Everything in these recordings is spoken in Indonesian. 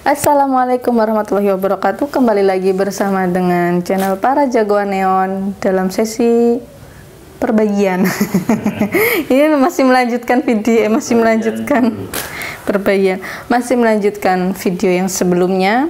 Assalamualaikum warahmatullahi wabarakatuh. Kembali lagi bersama dengan channel Para Jagoan Neon dalam sesi perbagian. Ini masih melanjutkan video, masih melanjutkan perbagian, masih melanjutkan video yang sebelumnya.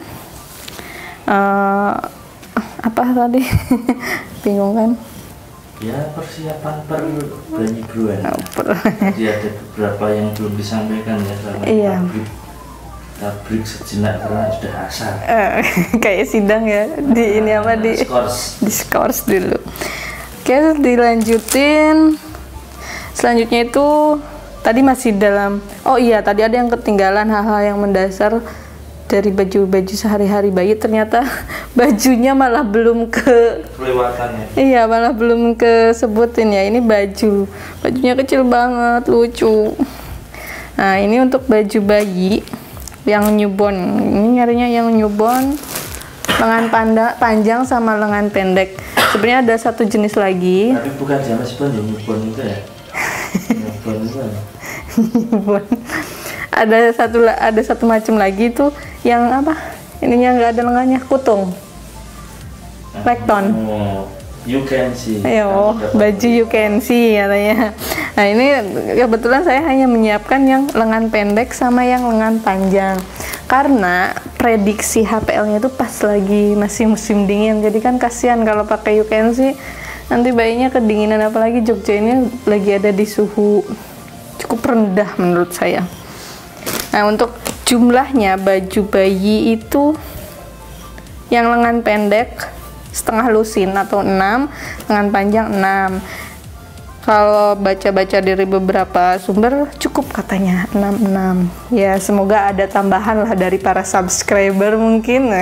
Apa tadi? Bingung kan? Ya, persiapan penyebruan. Jadi ada beberapa yang belum disampaikan ya selama iya. Tabrik sejenak karena sudah asar. Kayak sidang ya di ini apa di diskors dulu. Oke, dilanjutin. Selanjutnya itu tadi masih dalam. Oh iya, tadi ada yang ketinggalan hal-hal yang mendasar dari baju-baju sehari-hari bayi. Ternyata bajunya malah belum kelewatannya. Iya, malah belum kesebutin ya. Ini bajunya kecil banget, lucu. Nah, ini untuk baju bayi yang newborn. Ini nyarinya yang newborn, lengan panjang sama lengan pendek. Sebenarnya ada satu jenis lagi. Tapi bukan James Bond yang newborn itu ya. Newborn itu ya. Newborn. Ada satu macam lagi tuh yang apa? Ininya nggak ada lengannya, kutung. Rekton. Oh, you can see. Ayo, baju you can see katanya. Nah, ini kebetulan saya hanya menyiapkan yang lengan pendek sama yang lengan panjang. Karena prediksi HPL-nya itu pas lagi masih musim dingin. Jadi kan kasihan kalau pakai you can see, nanti bayinya kedinginan, apalagi Jogja ini lagi ada di suhu cukup rendah menurut saya. Nah, untuk jumlahnya baju bayi itu yang lengan pendek setengah lusin atau 6, lengan panjang 6. Kalau baca-baca dari beberapa sumber cukup katanya 66. Ya, semoga ada tambahan lah dari para subscriber mungkin.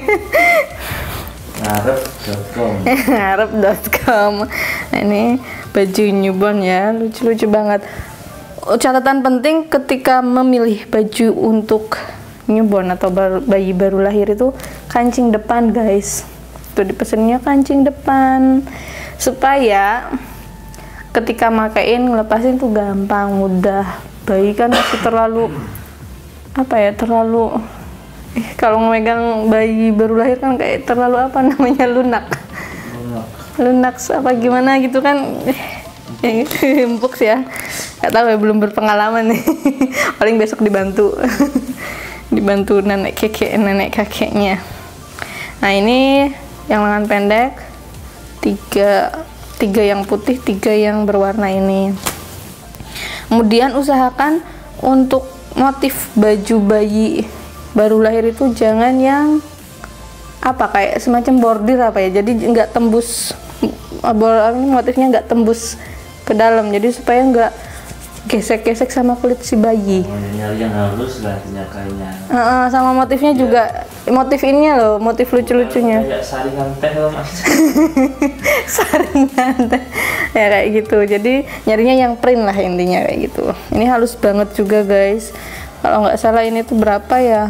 Ngarep.com. Ngarep.com. Nah, ini baju newborn ya, lucu-lucu banget. Catatan penting ketika memilih baju untuk newborn atau bayi baru lahir itu kancing depan, guys. Tuh dipesennya kancing depan supaya ketika makain ngelepasin tuh gampang, mudah. Bayi kan masih terlalu kalau memegang bayi baru lahir kan kayak terlalu lunak apa gimana gitu kan. Empuk sih ya, nggak tahu ya, belum berpengalaman nih. Paling besok dibantu nenek kakeknya. Nah, ini yang lengan pendek, tiga yang putih, 3 yang berwarna ini. Kemudian usahakan untuk motif baju bayi baru lahir itu jangan yang kayak semacam bordir ya, jadi nggak tembus, motifnya nggak tembus ke dalam, jadi supaya nggak gesek-gesek sama kulit si bayi. Nyari yang halus lah kainnya. Sama motifnya juga, motif ininya loh, motif lucu-lucunya. Kayak saringan teh loh, Mas. Saringan teh. Ya kayak gitu. Jadi nyarinya yang print lah intinya kayak gitu. Ini halus banget juga, guys. Kalau nggak salah ini tuh berapa ya?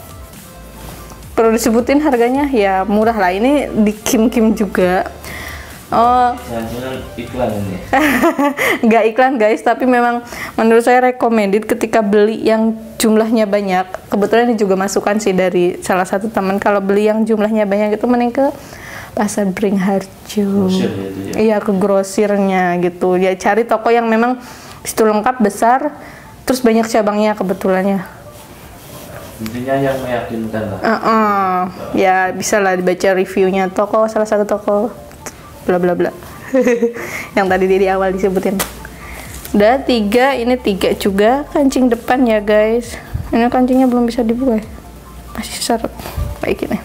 Perlu disebutin harganya? Ya murah lah. Ini di Kim juga. Oh, jangan iklan ini. Nggak iklan, guys, tapi memang menurut saya recommended ketika beli yang jumlahnya banyak. Kebetulan ini juga masukan sih dari salah satu teman, kalau beli yang jumlahnya banyak itu mending ke Pasar Beringharjo. Iya, ke grosirnya gitu. Ya cari toko yang memang situ lengkap, besar, terus banyak cabangnya kebetulannya. Intinya yang meyakinkan lah. Ya bisa lah dibaca reviewnya salah satu toko bla bla bla. Yang tadi di awal disebutin. Udah 3, ini 3 juga kancing depan ya, guys. Ini kancingnya belum bisa dibuka, masih seret kayak gini.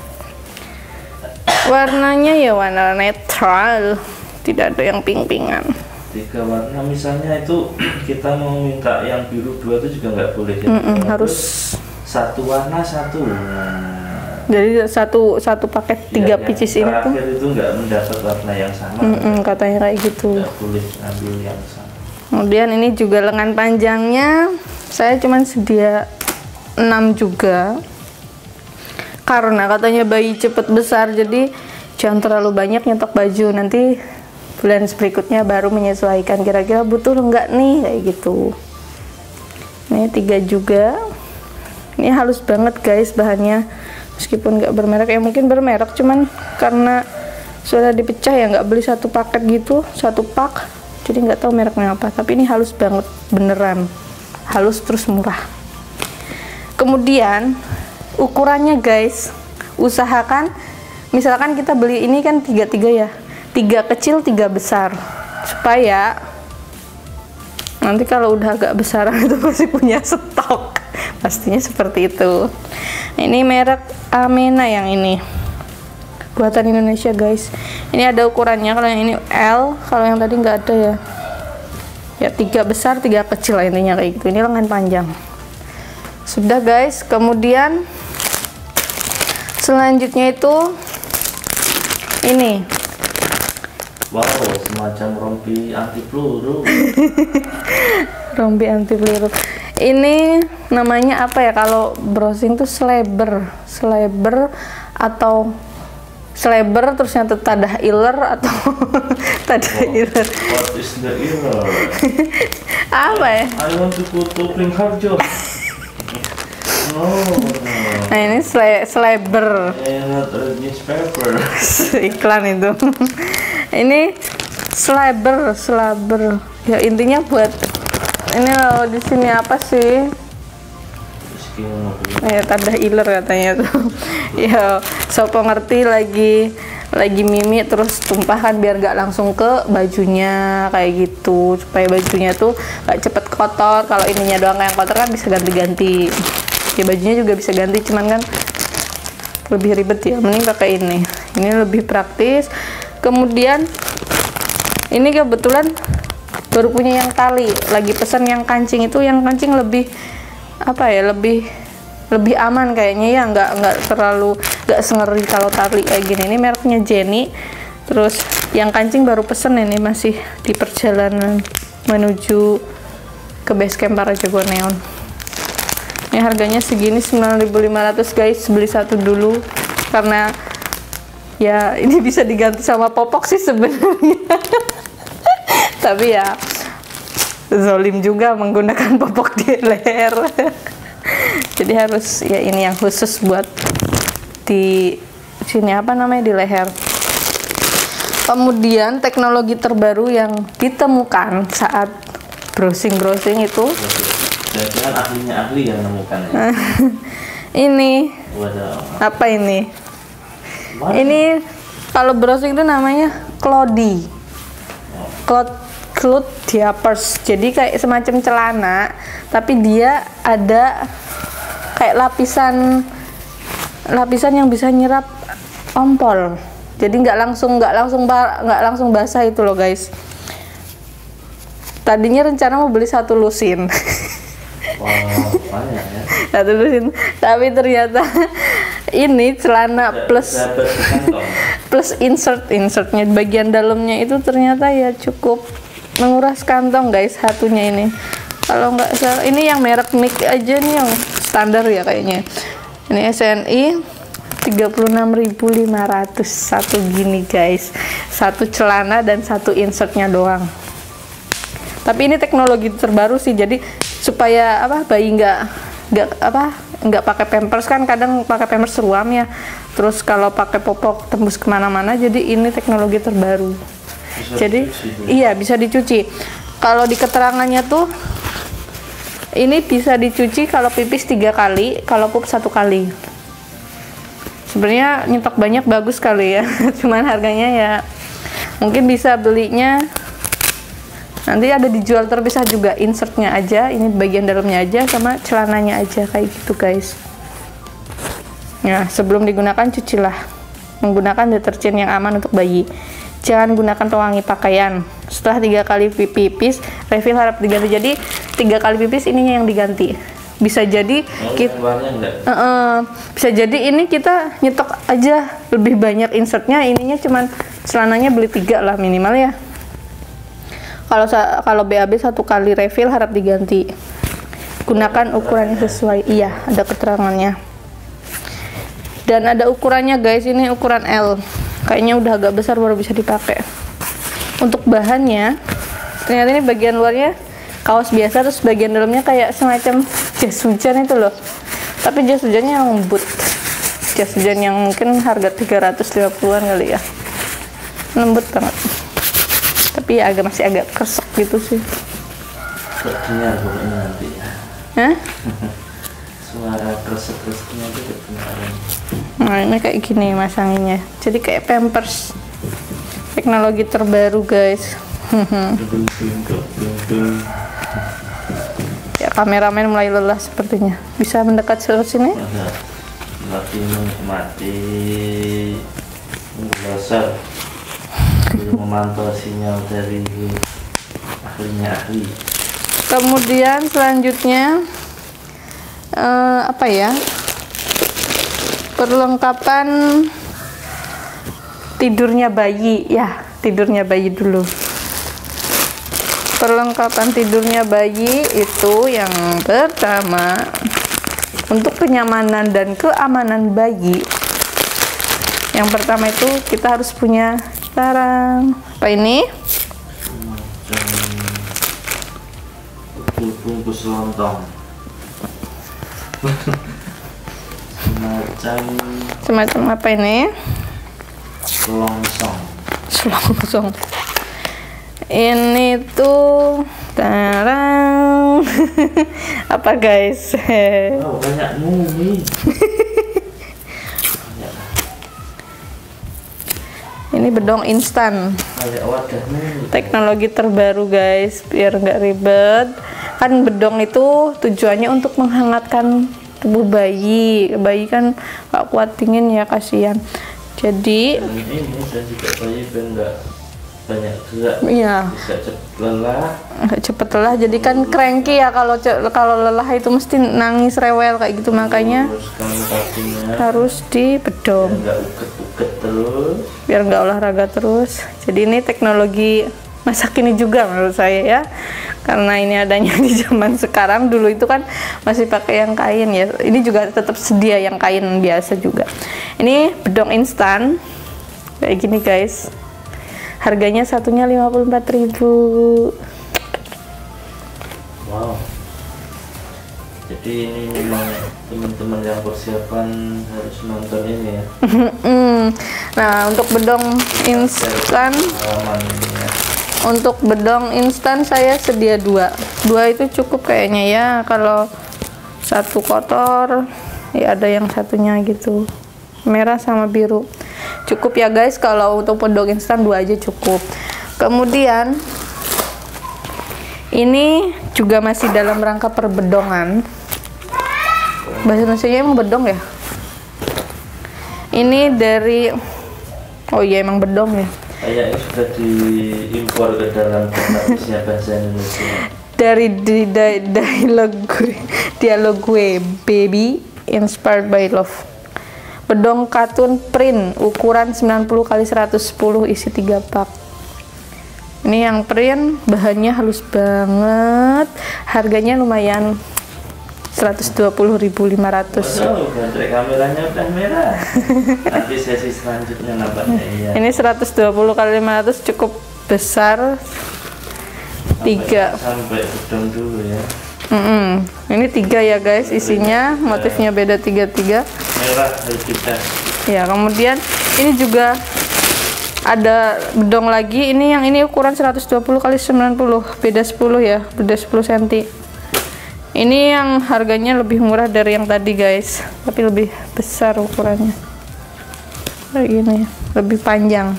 Warnanya ya warna netral, tidak ada yang pink-pinkan. 3 warna, misalnya itu kita mau minta yang biru 2 itu juga nggak boleh ya. Harus satu warna satu. Jadi satu paket 3 pieces ini tuh. Terakhir itu nggak mendapat warna yang sama. Katanya kayak gitu. Nggak boleh ambil yang sama. Kemudian ini juga lengan panjangnya, saya cuman sedia 6 juga. Karena katanya bayi cepet besar, jadi jangan terlalu banyak nyetok baju. Nanti bulan berikutnya baru menyesuaikan kira-kira butuh enggak nih, kayak gitu. Ini 3 juga. Ini halus banget guys bahannya, meskipun nggak bermerek ya, mungkin bermerek cuman karena sudah dipecah ya nggak beli satu paket gitu, satu pak, jadi nggak tahu mereknya apa. Tapi ini halus banget beneran, halus terus murah. Kemudian ukurannya guys, usahakan misalkan kita beli ini kan 3 ya, 3 kecil 3 besar, supaya nanti kalau udah agak besaran itu masih punya stok. Pastinya seperti itu. Ini merek Amena yang ini, buatan Indonesia guys. Ini ada ukurannya, kalau yang ini L, kalau yang tadi nggak ada ya. Ya 3 besar 3 kecil lah, intinya kayak gitu. Ini lengan panjang. Sudah guys. Kemudian selanjutnya itu ini. Wow, semacam rompi anti peluru. Rompi anti peluru. Ini namanya apa ya kalau browsing tuh slabber atau slabber terus yang tadah iler atau tadah iler. What is the iler? Apa ya? I want to go to Pringharjo. No. Nah ini slabber. Not a newspaper. Iklan itu. Ini slabber. Ya intinya buat ini loh, di sini apa sih? Ya tadah iler katanya tuh. Ya sopo ngerti lagi mimi terus tumpahkan biar gak langsung ke bajunya kayak gitu, supaya bajunya tuh gak cepet kotor. Kalau ininya doang yang kotor kan bisa ganti-ganti. Ya bajunya juga bisa ganti, cuman kan lebih ribet ya, mending pakai ini. Ini lebih praktis. Kemudian ini kebetulan baru punya yang tali, lagi pesan yang kancing. Itu yang kancing lebih apa ya, lebih aman kayaknya ya, nggak terlalu nggak sengeri kalau tali kayak gini. Ini mereknya Jenny. Terus yang kancing baru pesen, ini masih di perjalanan menuju ke base camp Parajago Neon. Ini harganya segini 9.500 guys, beli satu dulu karena ya ini bisa diganti sama popok sih sebenarnya. Tapi ya zolim juga menggunakan popok di leher. Jadi harus ya ini yang khusus buat di sini, apa namanya, di leher. Kemudian teknologi terbaru yang ditemukan saat browsing itu, jangan ahli yang menemukannya. ini Waduh. apa ini? What? Ini kalau browsing itu namanya Cloudy. Cloud diapers. Jadi kayak semacam celana, tapi dia ada kayak lapisan yang bisa nyerap ompol. Jadi nggak langsung basah itu loh guys. Tadinya rencana mau beli satu lusin. Wow, banyak ya. Satu lusin, tapi ternyata ini celana plus insertnya bagian dalamnya itu ternyata ya cukup menguras kantong guys, satunya ini. Kalau nggak salah ini yang merek Nick aja nih, yang standar ya kayaknya. Ini SNI 36.500 satu gini guys, satu celana dan satu insertnya doang. Tapi ini teknologi terbaru sih, jadi supaya apa, bayi nggak pakai pampers, kan kadang pakai pampers ruam ya, terus kalau pakai popok tembus kemana-mana. Jadi ini teknologi terbaru, jadi iya bisa dicuci. Kalau di keterangannya tuh ini bisa dicuci kalau pipis 3 kali, kalau pup 1 kali. Sebenarnya nyetok banyak bagus kali ya. Cuman harganya ya mungkin bisa belinya nanti ada dijual terpisah juga, insertnya aja, ini bagian dalamnya aja sama celananya aja kayak gitu guys. Nah sebelum digunakan cucilah menggunakan deterjen yang aman untuk bayi. Jangan gunakan pewangi pakaian. Setelah 3 kali pipis, refill harap diganti. Jadi 3 kali pipis ininya yang diganti. Bisa jadi bisa jadi ini kita nyetok aja lebih banyak insertnya, ininya cuman celananya beli 3 lah minimal ya. Kalau BAB 1 kali refill harap diganti. Gunakan ukurannya sesuai. Iya, ada keterangannya. Dan ada ukurannya guys, ini ukuran L. Kayaknya udah agak besar baru bisa dipakai. Untuk bahannya, ternyata ini bagian luarnya kaos biasa, terus bagian dalamnya kayak semacam jas hujan itu loh. Tapi jas hujannya lembut. Jas hujan yang mungkin harga 350-an kali ya. Lembut banget. Tapi ya masih agak kresek gitu sih. Terdengar pokoknya nanti ya. Hah? Suara kresek-kreseknya itu kedengaran. Nah ini kayak gini masanginnya. Jadi kayak Pampers. Teknologi terbaru guys. Ya kameramen mulai lelah sepertinya. Bisa mendekat ke sini? Lagi menikmati dasar memantau sinyal dari ahli. Kemudian selanjutnya apa ya, perlengkapan tidurnya bayi ya, tidurnya bayi dulu. Perlengkapan tidurnya bayi itu yang pertama, untuk kenyamanan dan keamanan bayi, yang pertama itu kita harus punya sarang. Apa ini? Bungkus lontong. Semacam apa ini? Selongsong. Ini tuh tarang. Apa guys? Oh, banyak mumi. Ini bedong instan. Teknologi terbaru guys, biar nggak ribet. Kan bedong itu tujuannya untuk menghangatkan tubuh bayi. Bayi kan nggak kuat dingin ya, kasihan. Jadi ini dan juga bayi biar nggak banyak gerak. Iya. Bisa cepet lelah. Jadi kan cranky ya, kalau lelah itu mesti nangis rewel kayak gitu, makanya harus dibedong. Nggak uget-uget terus. Biar nggak olahraga terus. Jadi ini teknologi masa kini juga menurut saya ya, karena ini adanya di zaman sekarang. Dulu itu kan masih pakai yang kain ya, ini juga tetap sedia yang kain biasa juga. Ini bedong instan kayak gini guys, harganya satunya 54.000. Wow, jadi ini memang teman-teman yang persiapan harus nonton ini ya. Nah untuk bedong instan, untuk bedong instan saya sedia dua itu cukup kayaknya ya. Kalau satu kotor ya ada yang satunya gitu, merah sama biru, cukup ya guys. Kalau untuk bedong instan 2 aja cukup. Kemudian ini juga masih dalam rangka perbedongan. Bahasa Indonesianya emang bedong ya. Ini dari, oh iya emang bedong ya, kayaknya sudah diimpor ke dalam bahasa Indonesia. Dari dialog gue, baby inspired by love. Bedong katun print ukuran 90 x 110, isi 3 pak. Ini yang print, bahannya halus banget, harganya lumayan, 120.500. Oh, baterai kameranya udah merah. Nanti sesi selanjutnya nampaknya ya. Ini 120 x 500 cukup besar. 3 sampai bedong dulu ya. Ini 3 ya guys, isinya motifnya beda 3 merah kita. Ya, kemudian ini juga ada bedong lagi. Ini yang ini ukuran 120 x 90, beda 10 ya, beda 10 cm. Ini yang harganya lebih murah dari yang tadi guys, tapi lebih besar ukurannya kayak gini, lebih panjang.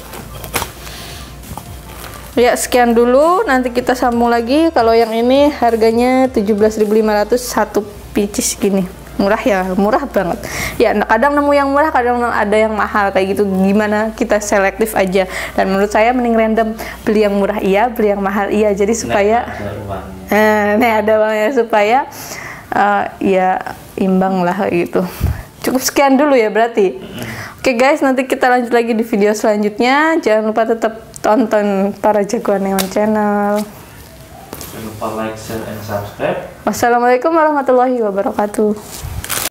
Ya sekian dulu, nanti kita sambung lagi. Kalau yang ini harganya 17.500 satu pieces gini, murah ya, murah banget ya. Kadang nemu yang murah, kadang ada yang mahal kayak gitu, gimana kita selektif aja. Dan menurut saya mending random, beli yang murah iya, beli yang mahal iya, jadi supaya ada uangnya, supaya ya imbang lah gitu. Cukup sekian dulu ya berarti. Oke guys, nanti kita lanjut lagi di video selanjutnya. Jangan lupa tetap tonton Para Jagoan Neon Channel. Jangan lupa like, share, and subscribe. Wassalamualaikum warahmatullahi wabarakatuh.